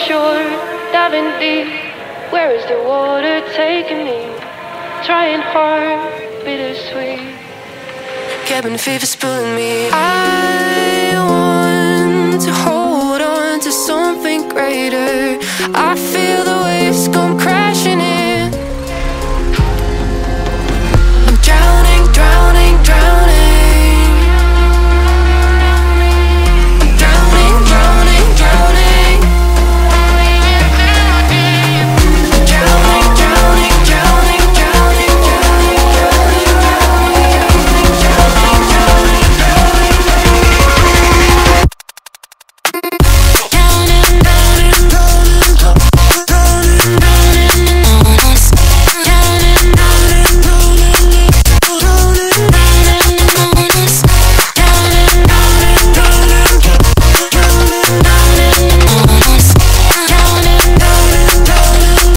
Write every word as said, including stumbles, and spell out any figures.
shore, diving deep. Where is the water taking me? Trying hard, bittersweet. Cabin fever's pulling me. I